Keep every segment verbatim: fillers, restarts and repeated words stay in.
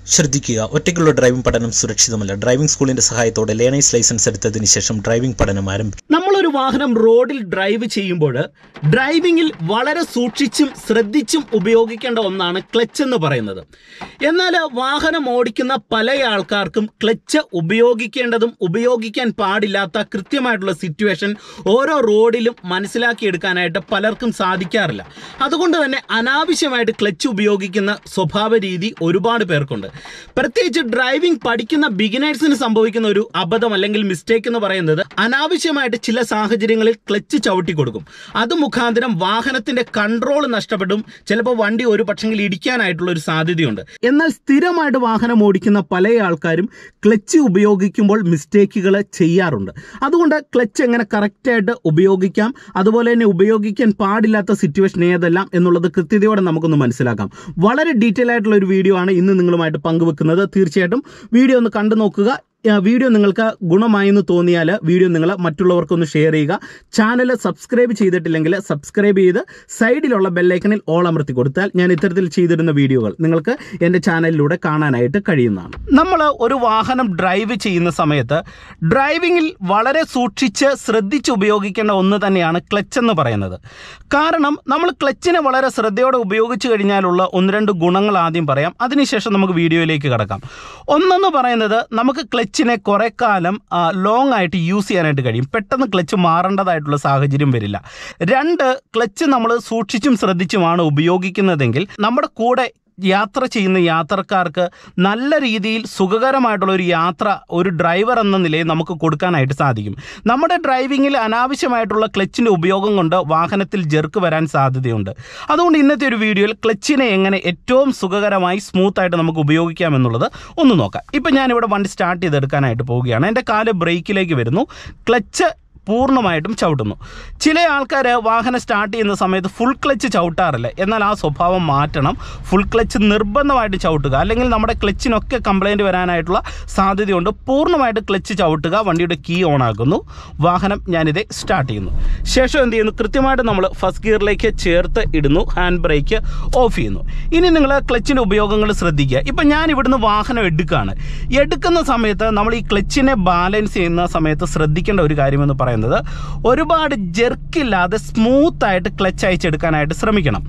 ശ്രദ്ധിക്കുക, ഒറ്റയ്ക്കുള്ള ഡ്രൈവിംഗ് പഠനം സുരക്ഷിതമല്ല. ഡ്രൈവിംഗ് സ്കൂളിന്റെ സഹായത്തോടെ ലേണേഴ്സ് ലൈസൻസ് എടുത്തതിന് ശേഷം ഡ്രൈവിംഗ് പഠനം ആരംഭിക്കും. നമ്മളൊരു വാഹനം റോഡിൽ ഡ്രൈവ് ചെയ്യുമ്പോൾ ഡ്രൈവിംഗിൽ വളരെ സൂക്ഷിച്ചും ശ്രദ്ധിച്ചും ഉപയോഗിക്കേണ്ട ഒന്നാണ് ക്ലച്ച് എന്ന് പറയുന്നത്. എന്നാൽ വാഹനം ഓടിക്കുന്ന പല ആൾക്കാർക്കും ക്ലച്ച് ഉപയോഗിക്കേണ്ടതും ഉപയോഗിക്കാൻ പാടില്ലാത്ത കൃത്യമായിട്ടുള്ള സിറ്റുവേഷൻ ഓരോ റോഡിലും മനസ്സിലാക്കിയെടുക്കാനായിട്ട് പലർക്കും സാധിക്കാറില്ല. അതുകൊണ്ട് തന്നെ അനാവശ്യമായിട്ട് ക്ലച്ച് ഉപയോഗിക്കുന്ന സ്വഭാവ രീതി ഒരുപാട് പേർക്കുണ്ട്. പ്രത്യേകിച്ച് ഡ്രൈവിംഗ് പഠിക്കുന്ന ബിഗിനേഴ്സിന് സംഭവിക്കുന്ന ഒരു അബദ്ധം അല്ലെങ്കിൽ മിസ്റ്റേക്ക് എന്ന് പറയുന്നത് അനാവശ്യമായിട്ട് ചില സാഹചര്യങ്ങളിൽ ക്ലച്ച് ചവിട്ടി കൊടുക്കും. അത് മുഖാന്തരം വാഹനത്തിന്റെ കൺട്രോൾ നഷ്ടപ്പെടും. ചിലപ്പോൾ വണ്ടി ഒരു പക്ഷെങ്കിൽ ഇടിക്കാനായിട്ടുള്ള ഒരു സാധ്യതയുണ്ട്. എന്നാൽ സ്ഥിരമായിട്ട് വാഹനം ഓടിക്കുന്ന പല ആൾക്കാരും ക്ലച്ച് ഉപയോഗിക്കുമ്പോൾ മിസ്റ്റേക്കുകൾ ചെയ്യാറുണ്ട്. അതുകൊണ്ട് ക്ലച്ച് എങ്ങനെ കറക്റ്റായിട്ട് ഉപയോഗിക്കാം, അതുപോലെ തന്നെ ഉപയോഗിക്കാൻ പാടില്ലാത്ത സിറ്റുവേഷൻ ഏതെല്ലാം എന്നുള്ളത് കൃത്യതയോടെ നമുക്കൊന്ന് മനസ്സിലാക്കാം. വളരെ ഡീറ്റെയിൽ ആയിട്ടുള്ള ഒരു വീഡിയോ ആണ് ഇന്ന് നിങ്ങളുമായിട്ട് പങ്കുവെക്കുന്നത്. തീർച്ചയായിട്ടും വീഡിയോ ഒന്ന് കണ്ടു നോക്കുക. വീഡിയോ നിങ്ങൾക്ക് ഗുണമായി എന്ന് തോന്നിയാൽ വീഡിയോ നിങ്ങൾ മറ്റുള്ളവർക്കൊന്ന് ഷെയർ ചെയ്യുക. ചാനൽ സബ്സ്ക്രൈബ് ചെയ്തിട്ടില്ലെങ്കിൽ സബ്സ്ക്രൈബ് ചെയ്ത് സൈഡിലുള്ള ബെല്ലൈക്കണിൽ ഓൾ അമർത്തി കൊടുത്താൽ ഞാൻ ഇത്തരത്തിൽ ചെയ്തിരുന്ന വീഡിയോകൾ നിങ്ങൾക്ക് എൻ്റെ ചാനലിലൂടെ കാണാനായിട്ട് കഴിയുന്നതാണ്. നമ്മൾ ഒരു വാഹനം ഡ്രൈവ് ചെയ്യുന്ന സമയത്ത് ഡ്രൈവിങ്ങിൽ വളരെ സൂക്ഷിച്ച് ശ്രദ്ധിച്ച് ഉപയോഗിക്കേണ്ട ഒന്ന് തന്നെയാണ് ക്ലച്ച് എന്ന് പറയുന്നത്. കാരണം നമ്മൾ ക്ലച്ചിനെ വളരെ ശ്രദ്ധയോടെ ഉപയോഗിച്ച് കഴിഞ്ഞാലുള്ള ഒന്ന് രണ്ട് ഗുണങ്ങൾ ആദ്യം പറയാം. അതിനുശേഷം നമുക്ക് വീഡിയോയിലേക്ക് കടക്കാം. ഒന്നെന്ന് പറയുന്നത്, നമുക്ക് ക്ലച്ച് ക്ലച്ചിനെ കുറേ കാലം ലോങ് ആയിട്ട് യൂസ് ചെയ്യാനായിട്ട് കഴിയും. പെട്ടെന്ന് ക്ലച്ച് മാറേണ്ടതായിട്ടുള്ള സാഹചര്യം വരില്ല. രണ്ട്, ക്ലച്ച് നമ്മൾ സൂക്ഷിച്ചും ശ്രദ്ധിച്ചുമാണ് ഉപയോഗിക്കുന്നതെങ്കിൽ നമ്മുടെ കൂടെ യാത്ര ചെയ്യുന്ന യാത്രക്കാർക്ക് നല്ല രീതിയിൽ സുഖകരമായിട്ടുള്ള ഒരു യാത്ര ഒരു ഡ്രൈവർ എന്ന നിലയിൽ നമുക്ക് കൊടുക്കാനായിട്ട് സാധിക്കും. നമ്മുടെ ഡ്രൈവിങ്ങിൽ അനാവശ്യമായിട്ടുള്ള ക്ലച്ചിൻ്റെ ഉപയോഗം കൊണ്ട് വാഹനത്തിൽ ജെർക്ക് വരാൻ സാധ്യതയുണ്ട്. അതുകൊണ്ട് ഇന്നത്തെ ഒരു വീഡിയോയിൽ ക്ലച്ചിനെ എങ്ങനെ ഏറ്റവും സുഖകരമായി സ്മൂത്തായിട്ട് നമുക്ക് ഉപയോഗിക്കാം എന്നുള്ളത് ഒന്ന് നോക്കാം. ഇപ്പം ഞാനിവിടെ വണ്ടി സ്റ്റാർട്ട് ചെയ്തെടുക്കാനായിട്ട് പോവുകയാണ്. എൻ്റെ കാല് ബ്രേക്കിലേക്ക് വരുന്നു, ക്ലച്ച് പൂർണ്ണമായിട്ടും ചവിട്ടുന്നു. ചില ആൾക്കാർ വാഹനം സ്റ്റാർട്ട് ചെയ്യുന്ന സമയത്ത് ഫുൾ ക്ലച്ച് ചവിട്ടാറില്ല. എന്നാൽ ആ സ്വഭാവം മാറ്റണം. ഫുൾ ക്ലച്ച് നിർബന്ധമായിട്ട് ചവിട്ടുക, അല്ലെങ്കിൽ നമ്മുടെ ക്ലച്ചിനൊക്കെ കംപ്ലൈൻറ്റ് വരാനായിട്ടുള്ള സാധ്യതയുണ്ട്. പൂർണ്ണമായിട്ട് ക്ലച്ച് ചവിട്ടുക. വണ്ടിയുടെ കീ ഓൺ ആക്കുന്നു. വാഹനം ഞാനിത് സ്റ്റാർട്ട് ചെയ്യുന്നു. ശേഷം എന്ത് ചെയ്യുന്നു, കൃത്യമായിട്ട് നമ്മൾ ഫസ്റ്റ് ഗിയറിലേക്ക് ചേർത്ത് ഇടുന്നു. ഹാൻഡ് ബ്രേക്ക് ഓഫ് ചെയ്യുന്നു. ഇനി നിങ്ങൾ ക്ലച്ചിൻ്റെ ഉപയോഗങ്ങൾ ശ്രദ്ധിക്കുക. ഇപ്പം ഞാൻ ഇവിടുന്ന് വാഹനം എടുക്കുകയാണ്. എടുക്കുന്ന സമയത്ത് നമ്മൾ ഈ ക്ലച്ചിനെ ബാലൻസ് ചെയ്യുന്ന സമയത്ത് ശ്രദ്ധിക്കേണ്ട ഒരു കാര്യമെന്ന് പറയുന്നത്, ഒരുപാട് ജെർക്കില്ലാതെ സ്മൂത്തായിട്ട് ക്ലച്ച് അയച്ചെടുക്കാനായിട്ട് ശ്രമിക്കണം.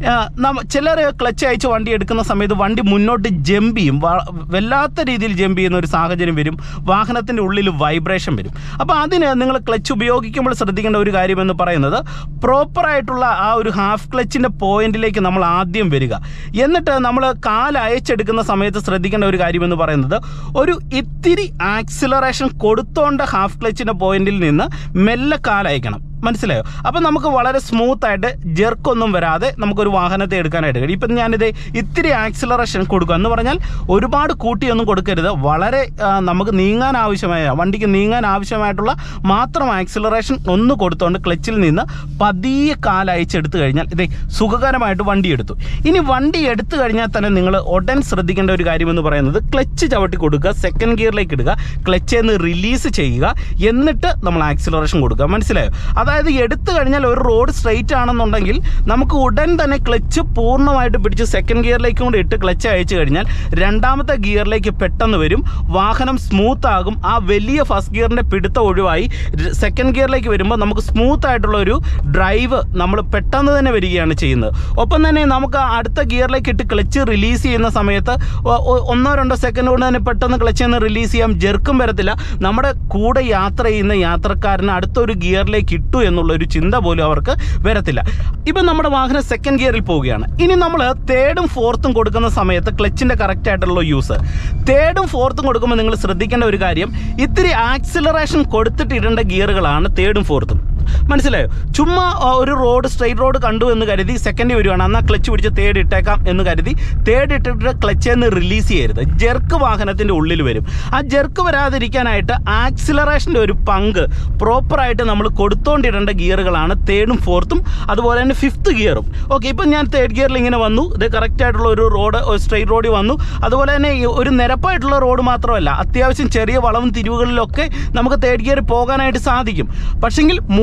ചിലർ ക്ലച്ച് അയച്ച് വണ്ടി എടുക്കുന്ന സമയത്ത് വണ്ടി മുന്നോട്ട് ജമ്പ് ചെയ്യും. വല്ലാത്ത രീതിയിൽ ജമ്പ് ചെയ്യുന്ന ഒരു സാഹചര്യം വരും. വാഹനത്തിൻ്റെ ഉള്ളിൽ വൈബ്രേഷൻ വരും. അപ്പോൾ അതിന് നിങ്ങൾ ക്ലച്ച് ഉപയോഗിക്കുമ്പോൾ ശ്രദ്ധിക്കേണ്ട ഒരു കാര്യമെന്ന് പറയുന്നത്, പ്രോപ്പറായിട്ടുള്ള ആ ഒരു ഹാഫ് ക്ലച്ചിൻ്റെ പോയിന്റിലേക്ക് നമ്മൾ ആദ്യം വരിക. എന്നിട്ട് നമ്മൾ കാൽ അയച്ചെടുക്കുന്ന സമയത്ത് ശ്രദ്ധിക്കേണ്ട ഒരു കാര്യമെന്ന് പറയുന്നത്, ഒരു ഇത്തിരി ആക്സിലറേഷൻ കൊടുത്തോണ്ട് ഹാഫ് ക്ലച്ചിൻ്റെ പോയിന്റിൽ നിന്ന് മെല്ലെ കാലയക്കണം. മനസ്സിലായോ? അപ്പം നമുക്ക് വളരെ സ്മൂത്തായിട്ട് ജെർക്കൊന്നും വരാതെ നമുക്കൊരു വാഹനത്തെ എടുക്കാനായിട്ട് കഴിയും. ഇപ്പം ഞാനിത് ഇത്തിരി ആക്സിലറേഷൻ കൊടുക്കുക എന്ന് പറഞ്ഞാൽ ഒരുപാട് കൂട്ടിയൊന്നും കൊടുക്കരുത്. വളരെ നമുക്ക് നീങ്ങാൻ ആവശ്യമായ വണ്ടിക്ക് നീങ്ങാൻ ആവശ്യമായിട്ടുള്ള മാത്രം ആക്സിലറേഷൻ ഒന്ന് കൊടുത്തുകൊണ്ട് ക്ലച്ചിൽ നിന്ന് പതിയെ കാലയച്ചെടുത്തു കഴിഞ്ഞാൽ ഇതേ സുഖകരമായിട്ട് വണ്ടി എടുത്തു. ഇനി വണ്ടി എടുത്തു കഴിഞ്ഞാൽ തന്നെ നിങ്ങൾ ഉടൻ ശ്രദ്ധിക്കേണ്ട ഒരു കാര്യമെന്ന് പറയുന്നത്, ക്ലച്ച് ചവിട്ടി കൊടുക്കുക, സെക്കൻഡ് ഗിയറിലേക്ക് ഇടുക, ക്ലച്ചിൽ നിന്ന് റിലീസ് ചെയ്യുക, എന്നിട്ട് നമ്മൾ ആക്സിലറേഷൻ കൊടുക്കുക. മനസ്സിലായോ? അതായത് എടുത്തു കഴിഞ്ഞാൽ ഒരു റോഡ് സ്ട്രെയിറ്റ് ആണെന്നുണ്ടെങ്കിൽ നമുക്ക് ഉടൻ തന്നെ ക്ലച്ച് പൂർണ്ണമായിട്ട് പിടിച്ച് സെക്കൻഡ് ഗിയറിലേക്കും കൂടി ഇട്ട് ക്ലച്ച് അയച്ചു കഴിഞ്ഞാൽ രണ്ടാമത്തെ ഗിയറിലേക്ക് പെട്ടെന്ന് വരും. വാഹനം സ്മൂത്ത് ആകും. ആ വലിയ ഫസ്റ്റ് ഗിയറിൻ്റെ പിടുത്തം ഒഴിവായി സെക്കൻഡ് ഗിയറിലേക്ക് വരുമ്പോൾ നമുക്ക് സ്മൂത്ത് ആയിട്ടുള്ള ഒരു ഡ്രൈവ് നമ്മൾ പെട്ടെന്ന് തന്നെ വരികയാണ് ചെയ്യുന്നത്. ഒപ്പം തന്നെ നമുക്ക് അടുത്ത ഗിയറിലേക്ക് ഇട്ട് ക്ലച്ച് റിലീസ് ചെയ്യുന്ന സമയത്ത് ഒന്നോ രണ്ടോ സെക്കൻഡ് കൊണ്ട് തന്നെ പെട്ടെന്ന് ക്ലച്ചിൽ നിന്ന് റിലീസ് ചെയ്യാം. ജെർക്കും വരത്തില്ല. നമ്മുടെ കൂടെ യാത്ര ചെയ്യുന്ന യാത്രക്കാരന് അടുത്തൊരു ഗിയറിലേക്ക് ഇട്ടു എന്നുള്ളൊരു ചിന്ത പോലും അവർക്ക് വരത്തില്ല. ഇപ്പം നമ്മുടെ വാഹനം സെക്കൻഡ് ഗിയറിൽ പോവുകയാണ്. ഇനി നമ്മൾ തേർഡും ഫോർത്തും കൊടുക്കുന്ന സമയത്ത് ക്ലച്ചിൻ്റെ കറക്റ്റ് ആയിട്ടുള്ള യൂസ്, തേർഡും ഫോർത്തും കൊടുക്കുമ്പോൾ നിങ്ങൾ ശ്രദ്ധിക്കേണ്ട ഒരു കാര്യം, ഇത്തിരി ആക്സിലറേഷൻ കൊടുത്തിട്ട് ഇടേണ്ട ഗിയറുകളാണ് തേർഡും ഫോർത്തും. മനസ്സിലായോ? ചുമ്മാ ഒരു റോഡ് സ്ട്രെയിറ്റ് റോഡ് കണ്ടു എന്ന് കരുതി സെക്കൻഡ് വരുവാണ്, എന്നാൽ ക്ലച്ച് പിടിച്ച് തേർഡ് ഇട്ടേക്കാം എന്ന് കരുതി തേർഡ് ഇട്ടിട്ട് ക്ലച്ചിൽ നിന്ന് റിലീസ് ചെയ്യരുത്. ജെർക്ക് വാഹനത്തിൻ്റെ ഉള്ളിൽ വരും. ആ ജെർക്ക് വരാതിരിക്കാനായിട്ട് ആക്സിലറേഷൻ്റെ ഒരു പങ്ക് പ്രോപ്പറായിട്ട് നമ്മൾ കൊടുത്തോണ്ടിടേണ്ട ഗിയറുകളാണ് തേർഡും ഫോർത്തും, അതുപോലെ തന്നെ ഫിഫ്ത്ത് ഗിയറും. ഓക്കെ, ഇപ്പം ഞാൻ തേർഡ് ഗിയറിൽ ഇങ്ങനെ വന്നു. ഇത് കറക്റ്റായിട്ടുള്ള ഒരു റോഡ് സ്ട്രെയിറ്റ് റോഡിൽ വന്നു. അതുപോലെ തന്നെ ഒരു നിരപ്പായിട്ടുള്ള റോഡ് മാത്രമല്ല, അത്യാവശ്യം ചെറിയ വളവും തിരിവുകളിലൊക്കെ നമുക്ക് തേർഡ് ഗിയറിൽ പോകാനായിട്ട് സാധിക്കും. പക്ഷെങ്കിൽ മൂന്ന്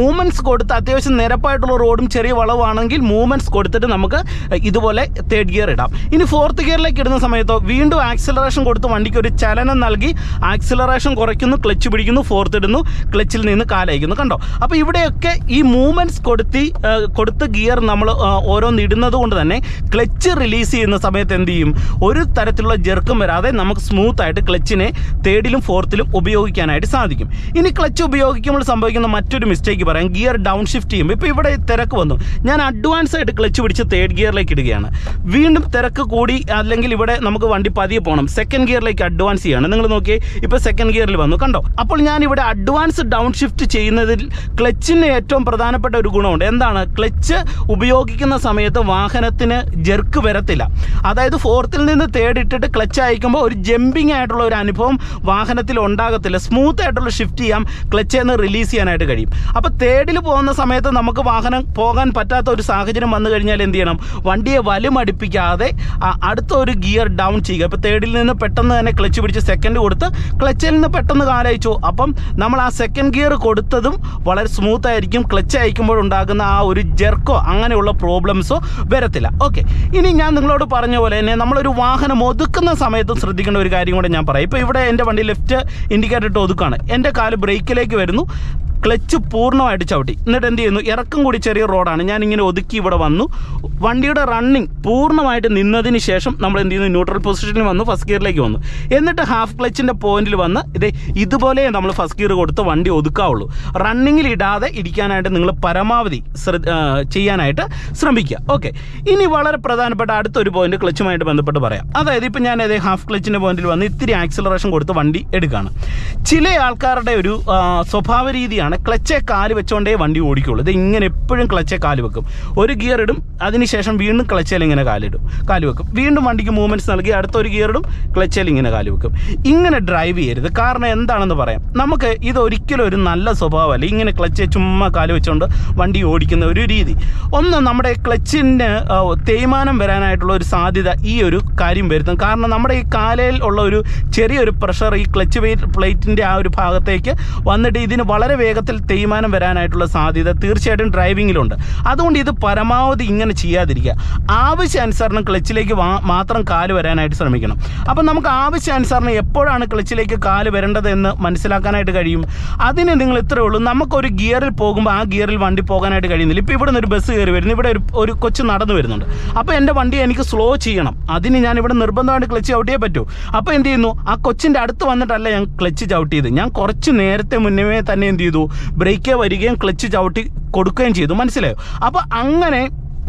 മൂവ്മെൻറ്റ്സ് കൊടുത്ത് അത്യാവശ്യം നിരപ്പായിട്ടുള്ള റോഡും ചെറിയ വളവാണെങ്കിൽ മൂവ്മെൻറ്റ്സ് കൊടുത്തിട്ട് നമുക്ക് ഇതുപോലെ തേർഡ് ഗിയർ ഇടാം. ഇനി ഫോർത്ത് ഗിയറിലേക്ക് ഇടുന്ന സമയത്തോ വീണ്ടും ആക്സിലറേഷൻ കൊടുത്ത് വണ്ടിക്ക് ഒരു ചലനം നൽകി ആക്സിലറേഷൻ കുറയ്ക്കുന്നു, ക്ലച്ച് പിടിക്കുന്നു, ഫോർത്ത് ഇടുന്നു, ക്ലച്ചിൽ നിന്ന് കാലയക്കുന്നു. കണ്ടോ? അപ്പോൾ ഇവിടെയൊക്കെ ഈ മൂവ്മെൻറ്റ്സ് കൊടുത്തി കൊടുത്ത് ഗിയർ നമ്മൾ ഓരോന്ന് ഇടുന്നത് കൊണ്ട് തന്നെ ക്ലച്ച് റിലീസ് ചെയ്യുന്ന സമയത്ത് എന്ത് ചെയ്യും? ഒരു തരത്തിലുള്ള ജെർക്കും വരാതെ നമുക്ക് സ്മൂത്ത് ആയിട്ട് ക്ലച്ചിനെ തേർഡിലും ഫോർത്തിലും ഉപയോഗിക്കാനായിട്ട് സാധിക്കും. ഇനി ക്ലച്ച് ഉപയോഗിക്കുമ്പോൾ സംഭവിക്കുന്ന മറ്റൊരു മിസ്റ്റേക്ക് പറയാം. ഗിയർ ഡൗൺ ഷിഫ്റ്റ് ചെയ്യുമ്പോൾ ഇപ്പോൾ ഇവിടെ തിരക്ക് വന്നു, ഞാൻ അഡ്വാൻസ് ആയിട്ട് ക്ലച്ച് പിടിച്ച് തേർഡ് ഗിയറിലേക്ക് ഇടുകയാണ്. വീണ്ടും തിരക്ക് കൂടി, അല്ലെങ്കിൽ ഇവിടെ നമുക്ക് വണ്ടി പതിയെ പോകണം, സെക്കൻഡ് ഗിയറിലേക്ക് അഡ്വാൻസ് ചെയ്യാണ്. നിങ്ങൾ നോക്കിയേ, ഇപ്പോൾ സെക്കൻഡ് ഗിയറിൽ വന്നു. കണ്ടോ? അപ്പോൾ ഞാൻ ഇവിടെ അഡ്വാൻസ് ഡൗൺ ഷിഫ്റ്റ് ചെയ്യുന്നതിൽ ക്ലച്ചിന് ഏറ്റവും പ്രധാനപ്പെട്ട ഒരു ഗുണമുണ്ട്. എന്താണ്? ക്ലച്ച് ഉപയോഗിക്കുന്ന സമയത്ത് വാഹനത്തിന് ജെർക്ക് വരത്തില്ല. അതായത് ഫോർത്തിൽ നിന്ന് തേർഡ് ഇട്ടിട്ട് ക്ലച്ച് അയക്കുമ്പോൾ ഒരു ജമ്പിങ് ആയിട്ടുള്ള ഒരു അനുഭവം വാഹനത്തിൽ ഉണ്ടാകത്തില്ല. സ്മൂത്ത് ആയിട്ടുള്ള ഷിഫ്റ്റ് ചെയ്യാം, ക്ലച്ചിൽ നിന്ന് റിലീസ് ചെയ്യാനായിട്ട് കഴിയും. അപ്പോൾ തേർഡിൽ പോകുന്ന സമയത്ത് നമുക്ക് വാഹനം പോകാൻ പറ്റാത്ത ഒരു സാഹചര്യം വന്നു കഴിഞ്ഞാൽ എന്ത് ചെയ്യണം? വണ്ടിയെ വലുമടിപ്പിക്കാതെ അടുത്ത ഒരു ഗിയർ ഡൗൺ ചെയ്യുക. ഇപ്പോൾ തേർഡിൽ നിന്ന് പെട്ടെന്ന് തന്നെ ക്ലച്ച് പിടിച്ച് സെക്കൻഡ് കൊടുത്ത് ക്ലച്ചിൽ നിന്ന് പെട്ടെന്ന് കാലയച്ചു. അപ്പം നമ്മൾ ആ സെക്കൻഡ് ഗിയർ കൊടുത്തതും വളരെ സ്മൂത്ത് ആയിരിക്കും. ക്ലച്ച് അയക്കുമ്പോഴുണ്ടാകുന്ന ആ ഒരു ജെർക്കോ അങ്ങനെയുള്ള പ്രോബ്ലംസോ വരത്തില്ല. ഓക്കെ, ഇനി ഞാൻ നിങ്ങളോട് പറഞ്ഞ പോലെ തന്നെ നമ്മളൊരു വാഹനം ഒതുക്കുന്ന സമയത്ത് ശ്രദ്ധിക്കേണ്ട ഒരു കാര്യം കൂടെ ഞാൻ പറയാം. ഇപ്പോൾ ഇവിടെ എൻ്റെ വണ്ടി ലെഫ്റ്റ് ഇൻഡിക്കേറ്റർ ഇട്ട് ഒതുക്കാണ്, എൻ്റെ കാല് ബ്രേക്കിലേക്ക് വരുന്നു, ക്ലച്ച് പൂർണ്ണമായിട്ട് ചവിട്ടി, എന്നിട്ട് എന്ത് ചെയ്യുന്നു? ഇറക്കം കൂടി ചെറിയ റോഡാണ്, ഞാനിങ്ങനെ ഒതുക്കി ഇവിടെ വന്നു. വണ്ടിയുടെ റണ്ണിങ് പൂർണ്ണമായിട്ട് നിന്നതിന് ശേഷം നമ്മൾ എന്ത് ചെയ്യുന്നു? ന്യൂട്രൽ പൊസിഷനിൽ വന്നു, ഫസ്റ്റ് ഗിയറിലേക്ക് വന്നു. എന്നിട്ട് ഹാഫ് ക്ലച്ചിൻ്റെ പോയിന്റിൽ വന്ന് ഇതേ ഇതുപോലെ നമ്മൾ ഫസ്റ്റ് ഗിയർ കൊടുത്ത് വണ്ടി ഒതുക്കാവുള്ളൂ. റണ്ണിങ്ങിൽ ഇടാതെ ഇരിക്കാനായിട്ട് നിങ്ങൾ പരമാവധി ചെയ്യാനായിട്ട് ശ്രമിക്കുക. ഓക്കെ, ഇനി വളരെ പ്രധാനപ്പെട്ട അടുത്തൊരു പോയിന്റ് ക്ലച്ചുമായിട്ട് ബന്ധപ്പെട്ട് പറയാം. അതായത് ഇപ്പോൾ ഞാൻ അതേ ഹാഫ് ക്ലച്ചിൻ്റെ പോയിന്റിൽ വന്ന് ഇത്തിരി ആക്സിലറേഷൻ കൊടുത്ത് വണ്ടി എടുക്കുകയാണ്. ചില ആൾക്കാരുടെ ഒരു സ്വഭാവ രീതിയാണ് ക്ലച്ചെ കാല് വെച്ചോണ്ടേ വണ്ടി ഓടിക്കുള്ളൂ. ഇത് ഇങ്ങനെ എപ്പോഴും ക്ലച്ചെ കാല് വെക്കും, ഒരു ഗിയർ ഇടും, അതിനുശേഷം വീണ്ടും ക്ലച്ചയിൽ ഇങ്ങനെ കാലിടും കാല് വെക്കും, വീണ്ടും വണ്ടിക്ക് മൂവ്മെൻറ്റ്സ് നൽകി അടുത്തൊരു ഗിയർ ഇടും, ക്ലച്ചയിൽ ഇങ്ങനെ കാല് വെക്കും. ഇങ്ങനെ ഡ്രൈവ് ചെയ്യരുത്. കാരണം എന്താണെന്ന് പറയാം. നമുക്ക് ഇതൊരിക്കലും ഒരു നല്ല സ്വഭാവമല്ല, ഇങ്ങനെ ക്ലച്ചെ ചുമ്മാ കാല് വെച്ചുകൊണ്ട് വണ്ടി ഓടിക്കുന്ന ഒരു രീതി. ഒന്ന്, നമ്മുടെ ക്ലച്ചിന് തേയ്മാനം വരാനായിട്ടുള്ള ഒരു സാധ്യത ഈ ഒരു കാര്യം വരുത്തും. കാരണം നമ്മുടെ ഈ കാലയിൽ ഉള്ള ഒരു ചെറിയൊരു പ്രഷർ ഈ ക്ലച്ച് പ്ലേറ്റിൻ്റെ ആ ഒരു ഭാഗത്തേക്ക് വന്നിട്ട് ഇതിന് വളരെ വേഗത്തിൽ തേയ്മാനം വരാനായിട്ടുള്ള സാധ്യത തീർച്ചയായിട്ടും ഡ്രൈവിങ്ങിലുണ്ട്. അതുകൊണ്ട് ഇത് പരമാവധി ഇങ്ങനെ ചെയ്യാതിരിക്കുക. ആവശ്യാനുസരണം ക്ലച്ചിലേക്ക് മാത്രം കാല് വരാനായിട്ട് ശ്രമിക്കണം. അപ്പം നമുക്ക് ആവശ്യാനുസരണം എപ്പോഴാണ് ക്ലച്ചിലേക്ക് കാല് വരേണ്ടത് എന്ന് മനസ്സിലാക്കാനായിട്ട് കഴിയും. അതിന് നിങ്ങൾ ഇത്രയേ ഉള്ളൂ, നമുക്കൊരു ഗിയറിൽ പോകുമ്പോൾ ആ ഗിയറിൽ വണ്ടി പോകാനായിട്ട് കഴിയുന്നില്ല. ഇപ്പോൾ ഇവിടെ നിന്ന് ഒരു ബസ് കയറി വരുന്നു, ഇവിടെ ഒരു ഒരു കൊച്ചു നടന്നു വരുന്നുണ്ട്. അപ്പോൾ എൻ്റെ വണ്ടി എനിക്ക് സ്ലോ ചെയ്യണം, അതിന് ഞാൻ ഇവിടെ നിർബന്ധമായിട്ട് ക്ലച്ച് ചവിട്ടിയേ പറ്റൂ. അപ്പോൾ എന്ത് ചെയ്യുന്നു? ആ കൊച്ചിൻ്റെ അടുത്ത് വന്നിട്ടല്ല ഞാൻ ക്ലച്ച് ചവിട്ടിയത്, ഞാൻ കുറച്ച് നേരത്തെ മുന്നേ തന്നെ എന്ത് ചെയ്തു? ബ്രേക്ക് വരികയും ക്ലച്ച് ചവിട്ടി കൊടുക്കുകയും ചെയ്തു. മനസ്സിലായോ? അപ്പോൾ അങ്ങനെ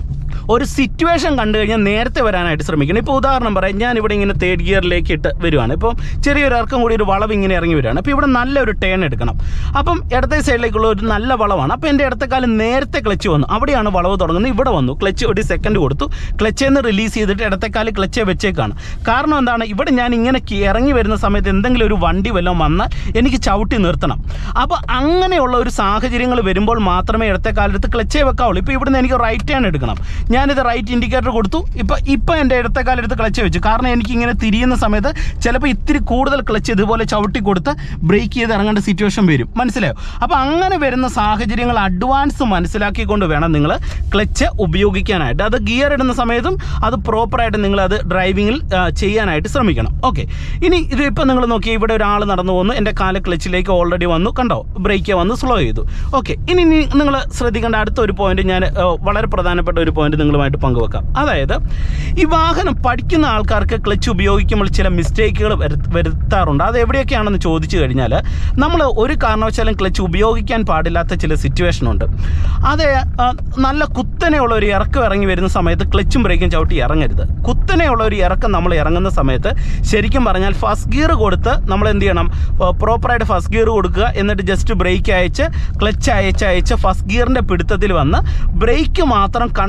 ഒരു സിറ്റുവേഷൻ കണ്ടു കഴിഞ്ഞാൽ നേരത്തെ വരാനായിട്ട് ശ്രമിക്കണം. ഇപ്പോൾ ഉദാഹരണം പറയാം, ഞാൻ ഇവിടെ ഇങ്ങനെ തേർഡ് ഗിയറിലേക്ക് ഇട്ട് വരുവാണ്. ഇപ്പം ചെറിയൊരു ഇറക്കം കൂടി ഒരു വളവ് ഇങ്ങനെ ഇറങ്ങി വരികയാണ്. അപ്പോൾ ഇവിടെ നല്ലൊരു ടേൺ എടുക്കണം. അപ്പം ഇടത്തെ സൈഡിലേക്കുള്ള ഒരു നല്ല വളവാണ്. അപ്പോൾ എൻ്റെ ഇടത്തെ കാലം നേരത്തെ ക്ലച്ച് വന്നു, അവിടെയാണ് വളവ് തുടങ്ങുന്നത്. ഇവിടെ വന്നു, ക്ലച്ച് ഒരു സെക്കൻഡ് കൊടുത്തു, ക്ലച്ചിൽ നിന്ന് റിലീസ് ചെയ്തിട്ട് ഇടത്തെ കാല് ക്ലച്ച് വെച്ചേക്കാണ്. കാരണം എന്താണ്? ഇവിടെ ഞാൻ ഇങ്ങനെ ഇറങ്ങി വരുന്ന സമയത്ത് എന്തെങ്കിലും ഒരു വണ്ടി വല്ലതും വന്നാൽ എനിക്ക് ചവിട്ടി നിർത്തണം. അപ്പോൾ അങ്ങനെയുള്ള ഒരു സാഹചര്യങ്ങൾ വരുമ്പോൾ മാത്രമേ ഇടത്തെ കാലെടുത്ത് ക്ലച്ചേ വെക്കാവുള്ളൂ. ഇപ്പോൾ ഇവിടുന്ന് എനിക്ക് റൈറ്റ് ടേൺ എടുക്കണം, ഞാനിത് റൈറ്റ് ഇൻഡിക്കേറ്റർ കൊടുത്തു, ഇപ്പോൾ ഇപ്പം എൻ്റെ ഇടത്തെ കാലെടുത്ത് ക്ലച്ച് വെച്ചു. കാരണം എനിക്കിങ്ങനെ തിരിയുന്ന സമയത്ത് ചിലപ്പോൾ ഇത്തിരി കൂടുതൽ ക്ലച്ച് ഇതുപോലെ ചവിട്ടി കൊടുത്ത് ബ്രേക്ക് ചെയ്ത് ഇറങ്ങേണ്ട സിറ്റുവേഷൻ വരും. മനസ്സിലായോ? അപ്പോൾ അങ്ങനെ വരുന്ന സാഹചര്യങ്ങൾ അഡ്വാൻസ് മനസ്സിലാക്കിക്കൊണ്ട് വേണം നിങ്ങൾ ക്ലച്ച് ഉപയോഗിക്കാനായിട്ട്. അത് ഗിയർ ഇടുന്ന സമയത്തും അത് പ്രോപ്പറായിട്ട് നിങ്ങളത് ഡ്രൈവിങ്ങിൽ ചെയ്യാനായിട്ട് ശ്രമിക്കണം. ഓക്കെ, ഇനി ഇത് ഇപ്പോൾ നിങ്ങൾ നോക്കിയാൽ ഇവിടെ ഒരാൾ നടന്നു പോകുന്നു, എൻ്റെ കാല് ക്ലച്ചിലേക്ക് ഓൾറെഡി വന്നു, കണ്ടോ? ബ്രേക്ക് വന്ന് സ്ലോ ചെയ്തു. ഓക്കെ, ഇനി നിങ്ങൾ ശ്രദ്ധിക്കേണ്ട അടുത്തൊരു പോയിന്റ് ഞാൻ വളരെ പ്രധാനപ്പെട്ട ഒരു പോയിന്റ് നിങ്ങളുമായിട്ട് പങ്കുവെക്കാം. അതായത് ഈ വാഹനം പഠിക്കുന്ന ആൾക്കാർക്ക് ക്ലച്ച് ഉപയോഗിക്കുമ്പോൾ ചില മിസ്റ്റേക്കുകൾ വരുത്താറുണ്ട്. അത് എവിടെയൊക്കെയാണെന്ന് ചോദിച്ചു കഴിഞ്ഞാൽ, നമ്മൾ ഒരു കാരണവശാലും ക്ലച്ച് ഉപയോഗിക്കാൻ പാടില്ലാത്ത ചില സിറ്റുവേഷൻ ഉണ്ട്. അത് നല്ല കുത്തനെയുള്ള ഒരു ഇറക്കം ഇറങ്ങി വരുന്ന സമയത്ത് ക്ലച്ചും ബ്രേക്കും ചവിട്ടി ഇറങ്ങരുത്. കുത്തനെയുള്ള ഒരു ഇറക്കം നമ്മൾ ഇറങ്ങുന്ന സമയത്ത് ശരിക്കും പറഞ്ഞാൽ ഫസ്റ്റ് ഗിയർ കൊടുത്ത് നമ്മൾ എന്ത് ചെയ്യണം? പ്രോപ്പറായിട്ട് ഫസ്റ്റ് ഗിയർ കൊടുക്കുക, എന്നിട്ട് ജസ്റ്റ് ബ്രേക്ക് അയച്ച് ക്ലച്ച് അയച്ച് അയച്ച് ഫസ്റ്റ് ഗിയറിൻ്റെ പിടുത്തത്തിൽ വന്ന് ബ്രേക്ക് മാത്രം കൺട്രോൾ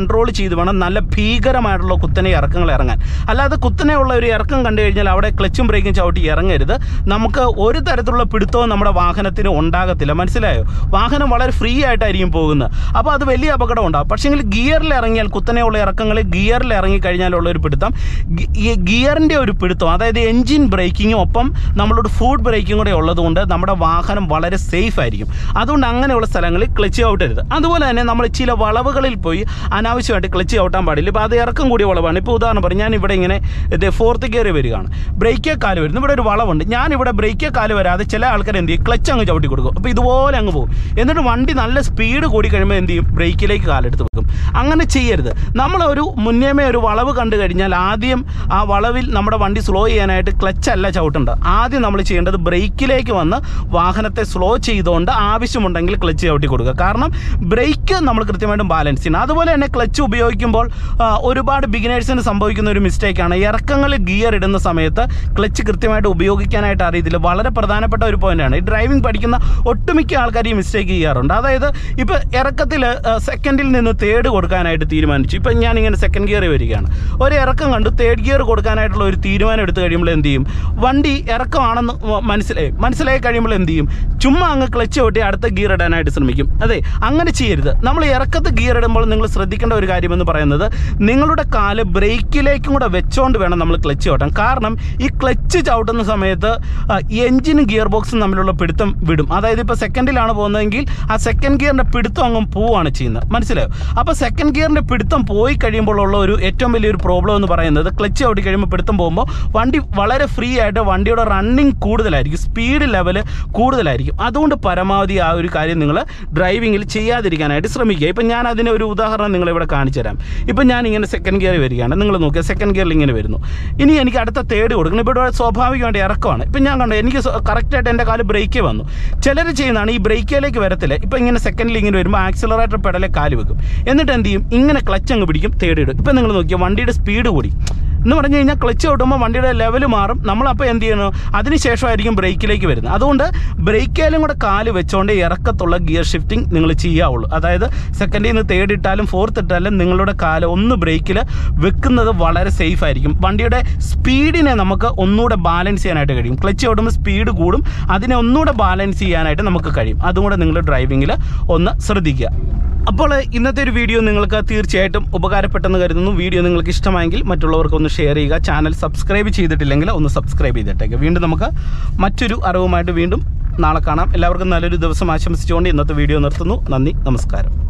ചെയ്ത് വേണം നല്ല ഭീകരമായിട്ടുള്ള കുത്തനെ ഇറക്കങ്ങൾ ഇറങ്ങാൻ. അല്ലാതെ കുത്തനെയുള്ള ഒരു ഇറക്കം കണ്ടു കഴിഞ്ഞാൽ അവിടെ ക്ലച്ചും ബ്രേക്കും ചവിട്ടി ഇറങ്ങരുത്. നമുക്ക് ഒരു തരത്തിലുള്ള പിടുത്തവും നമ്മുടെ വാഹനത്തിന് ഉണ്ടാകത്തില്ല. മനസ്സിലായോ? വാഹനം വളരെ ഫ്രീ ആയിട്ടായിരിക്കും പോകുന്നത്. അപ്പോൾ അത് വലിയ അപകടം ഉണ്ടാകും. പക്ഷേങ്കിൽ ഗിയറിൽ ഇറങ്ങിയാൽ, കുത്തനെയുള്ള ഇറക്കങ്ങളിൽ ഗിയറിൽ ഇറങ്ങി കഴിഞ്ഞാലുള്ള ഒരു പിടുത്തം, ഈ ഗിയറിൻ്റെ ഒരു പിടുത്തം, അതായത് എൻജിൻ ബ്രേക്കിങ്ങും ഒപ്പം നമ്മളോട് ഫുഡ് ബ്രേക്കിംഗ് കൂടെ ഉള്ളതുകൊണ്ട് നമ്മുടെ വാഹനം വളരെ സേഫ് ആയിരിക്കും. അതുകൊണ്ട് അങ്ങനെയുള്ള സ്ഥലങ്ങളിൽ ക്ലച്ച് ചവിട്ടരുത്. അതുപോലെ തന്നെ നമ്മൾ ചില വളവുകളിൽ പോയി അനാവശ്യമായിട്ട് ക്ലച്ച് ചവിട്ടാൻ പാടില്ല. ഇപ്പോൾ അത് ഇറക്കം കൂടിയ വളവാണ്. ഇപ്പോൾ ഉദാഹരണം പറയും, ഞാൻ ഇവിടെ ഇങ്ങനെ ഇത് ഫോർത്ത് ഗിയർ വരികയാണ്, ബ്രേക്കേ കാല് വരുന്നു, ഇവിടെ ഒരു വളവുണ്ട്, ഞാനിവിടെ ബ്രേക്കേ കാല് വരാതെ ചില ആൾക്കാർ എന്ത് ചെയ്യും, ക്ലച്ച് അങ്ങ് ചവിട്ടി കൊടുക്കും. അപ്പോൾ ഇതുപോലെ അങ്ങ് പോകും. എന്നിട്ട് വണ്ടി നല്ല സ്പീഡ് കൂടി കഴിയുമ്പോൾ എന്ത് ചെയ്യും, ബ്രേക്കിലേക്ക് കാലെടുത്ത് വെക്കും. അങ്ങനെ ചെയ്യരുത്. നമ്മളൊരു മുന്നേമേ ഒരു വളവ് കണ്ടു കഴിഞ്ഞാൽ ആദ്യം ആ വളവിൽ നമ്മുടെ വണ്ടി സ്ലോ ചെയ്യാനായിട്ട് ക്ലച്ച് അല്ല ചവിട്ടേണ്ടത്. ആദ്യം നമ്മൾ ചെയ്യേണ്ടത് ബ്രേക്കിലേക്ക് വന്ന് വാഹനത്തെ സ്ലോ ചെയ്തുകൊണ്ട് ആവശ്യമുണ്ടെങ്കിൽ ക്ലച്ച് ചവിട്ടി കൊടുക്കുക. കാരണം ബ്രേക്ക് നമ്മൾ കൃത്യമായിട്ടും ബാലൻസ് ചെയ്യണം. അതുപോലെ തന്നെ ക്ലച്ച് ഉപയോഗിക്കുമ്പോൾ ഒരുപാട് ബിഗിനേഴ്സിന് സംഭവിക്കുന്ന ഒരു മിസ്റ്റേക്കാണ്, ഇറക്കങ്ങളിൽ ഗിയർ ഇടുന്ന സമയത്ത് ക്ലച്ച് കൃത്യമായിട്ട് ഉപയോഗിക്കാനായിട്ട് അറിയത്തില്ല. വളരെ പ്രധാനപ്പെട്ട ഒരു പോയിന്റാണ്. ഈ ഡ്രൈവിംഗ് പഠിക്കുന്ന ഒട്ടുമിക്ക ആൾക്കാർ ഈ മിസ്റ്റേക്ക് ചെയ്യാറുണ്ട്. അതായത് ഇപ്പോൾ ഇറക്കത്തിൽ സെക്കൻഡിൽ നിന്ന് തേർഡ് കൊടുക്കാനായിട്ട് തീരുമാനിച്ചു. ഇപ്പം ഞാനിങ്ങനെ സെക്കൻഡ് ഗിയർ വരികയാണ്, ഒരു ഇറക്കം കണ്ടു തേർഡ് ഗിയർ കൊടുക്കാനായിട്ടുള്ള ഒരു തീരുമാനം എടുത്തു കഴിയുമ്പോൾ എന്ത് ചെയ്യും, വണ്ടി ഇറക്കമാണെന്ന് മനസ്സിലായി മനസ്സിലായി കഴിയുമ്പോൾ എന്ത് ചെയ്യും, ചുമ്മാ അങ്ങ് ക്ലച്ച് ചവിട്ടി അടുത്ത ഗിയർ ഇടാനായിട്ട് ശ്രമിക്കും. അതെ, അങ്ങനെ ചെയ്യരുത്. നമ്മൾ ഇറക്കത്ത് ഗിയർ ഇടുമ്പോൾ നിങ്ങൾ ശ്രദ്ധിക്കേണ്ട ഒരു കാര്യമെന്ന് പറയുന്നത്, നിങ്ങളുടെ കാല് ബ്രേക്കിലേക്കും കൂടെ വെച്ചുകൊണ്ട് വേണം നമ്മൾ ക്ലച്ച് ചവിട്ടാൻ. കാരണം ഈ ക്ലച്ച് ചവിട്ടുന്ന സമയത്ത് എഞ്ചിനും ഗിയർ ബോക്സും തമ്മിലുള്ള പിടുത്തം വിടും. അതായത് ഇപ്പോൾ സെക്കൻഡിലാണ് പോകുന്നതെങ്കിൽ ആ സെക്കൻഡ് ഗിയറിൻ്റെ പിടുത്തം അങ്ങ് പോവുകയാണ് ചെയ്യുന്നത്. മനസ്സിലായോ? അപ്പോൾ സെക്കൻഡ് ഗിയറിൻ്റെ പിടുത്തം പോയി കഴിയുമ്പോൾ ഉള്ള ഒരു ഏറ്റവും വലിയൊരു പ്രോബ്ലം എന്ന് പറയുന്നത്, ക്ലച്ച് ചവിട്ടി കഴിയുമ്പോൾ പിടുത്തം പോകുമ്പോൾ വണ്ടി വളരെ ഫ്രീ ആയിട്ട് വണ്ടിയുടെ റണ്ണിങ് കൂടുതലായിരിക്കും, സ്പീഡ് ലെവൽ കൂടുതലായിരിക്കും. അതുകൊണ്ട് പരമാവധി ആ ഒരു കാര്യം നിങ്ങൾ ഡ്രൈവിങ്ങിൽ ചെയ്യാതിരിക്കാനായിട്ട് ശ്രമിക്കുക. ഇപ്പം ഞാൻ അതിന് ഒരു ഉദാഹരണം നിങ്ങളിവിടെ കാണിച്ചു തരാം. ഇപ്പം ഞാൻ ഇങ്ങനെ സെക്കൻഡ് ഗിയർ വരികയാണ്, നിങ്ങൾ നോക്കിയാൽ സെക്കൻഡ് ഗിയറിൽ ഇങ്ങനെ വരുന്നു. ഇനി എനിക്ക് അടുത്ത തേർഡ് കൊടുക്കണം. ഇപ്പോൾ ഇവിടെ സ്വാഭാവികമായിട്ട് ഇറക്കമാണ്. ഇപ്പം ഞാൻ കണ്ടു എനിക്ക് കറക്റ്റായിട്ട് എൻ്റെ കാല് ബ്രേക്കേ വന്നു. ചിലർ ചെയ്യുന്നതാണ് ഈ ബ്രേക്കിലേക്ക് വരത്തില്ല. ഇപ്പം ഇങ്ങനെ സെക്കൻഡിൽ ഇങ്ങനെ വരുമ്പോൾ ആക്സിലറേറ്റർ പെടലെ കാല് വെക്കും. എന്നിട്ട് എന്ത് ചെയ്യും, ഇങ്ങനെ ക്ലച്ച് അങ്ങ് പിടിക്കും, തേർഡ് ഇടും. ഇപ്പം നിങ്ങൾ നോക്കിയാൽ വണ്ടിയുടെ സ്പീഡ് കൂടി എന്ന് പറഞ്ഞു കഴിഞ്ഞാൽ ക്ലച്ച് ചവിട്ടുമ്പോൾ വണ്ടിയുടെ ലെവൽ മാറും. നമ്മളപ്പോൾ എന്ത് ചെയ്യണം, അതിന് ശേഷമായിരിക്കും ബ്രേക്കിലേക്ക് വരുന്നത്. അതുകൊണ്ട് ബ്രേക്കിലും കൂടെ കാല് വെച്ചുകൊണ്ട് ഇറക്കത്തുള്ള ഗിയർ ഷിഫ്റ്റിംഗ് നിങ്ങൾ ചെയ്യാവുള്ളൂ. അതായത് സെക്കൻഡിൽ നിന്ന് തേർഡ് ഇട്ടാലും ഫോർത്ത് ഇട്ടാലും നിങ്ങളുടെ കാല് ഒന്ന് ബ്രേക്കിൽ വെക്കുന്നത് വളരെ സേഫ് ആയിരിക്കും. വണ്ടിയുടെ സ്പീഡിനെ നമുക്ക് ഒന്നുകൂടെ ബാലൻസ് ചെയ്യാനായിട്ട് കഴിയും. ക്ലച്ച് ചവിട്ടുമ്പോൾ സ്പീഡ് കൂടും, അതിനെ ഒന്നുകൂടെ ബാലൻസ് ചെയ്യാനായിട്ട് നമുക്ക് കഴിയും. അതുകൂടെ നിങ്ങൾ ഡ്രൈവിങ്ങിൽ ഒന്ന് ശ്രദ്ധിക്കുക. അപ്പോൾ ഇന്നത്തെ ഒരു വീഡിയോ നിങ്ങൾക്ക് തീർച്ചയായിട്ടും ഉപകാരപ്പെട്ടെന്ന് കരുതുന്നു. വീഡിയോ നിങ്ങൾക്ക് ഇഷ്ടമായെങ്കിൽ മറ്റുള്ളവർക്ക് ഒന്ന് ഷെയർ ചെയ്യുക. ചാനൽ സബ്സ്ക്രൈബ് ചെയ്തിട്ടില്ലെങ്കിൽ ഒന്ന് സബ്സ്ക്രൈബ് ചെയ്തിട്ടേക്ക്. വീണ്ടും നമുക്ക് മറ്റൊരു അറിവുമായിട്ട് വീണ്ടും നാളെ കാണാം. എല്ലാവർക്കും നല്ലൊരു ദിവസം ആശംസിച്ചുകൊണ്ട് ഇന്നത്തെ വീഡിയോ നിർത്തുന്നു. നന്ദി, നമസ്കാരം.